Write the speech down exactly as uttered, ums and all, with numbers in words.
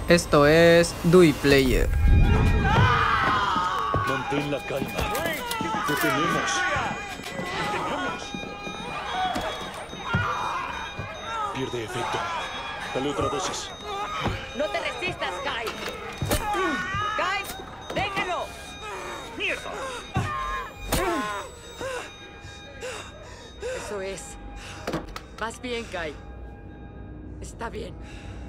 Esto es Dewey Player. Mantén la calma. Te tenemos. Pierde efecto. Dale otra dosis. ¡No te resistas, Kai! ¡Kai! ¡Déjalo! ¡Mierda! Eso es. Vas bien, Kai. Está bien.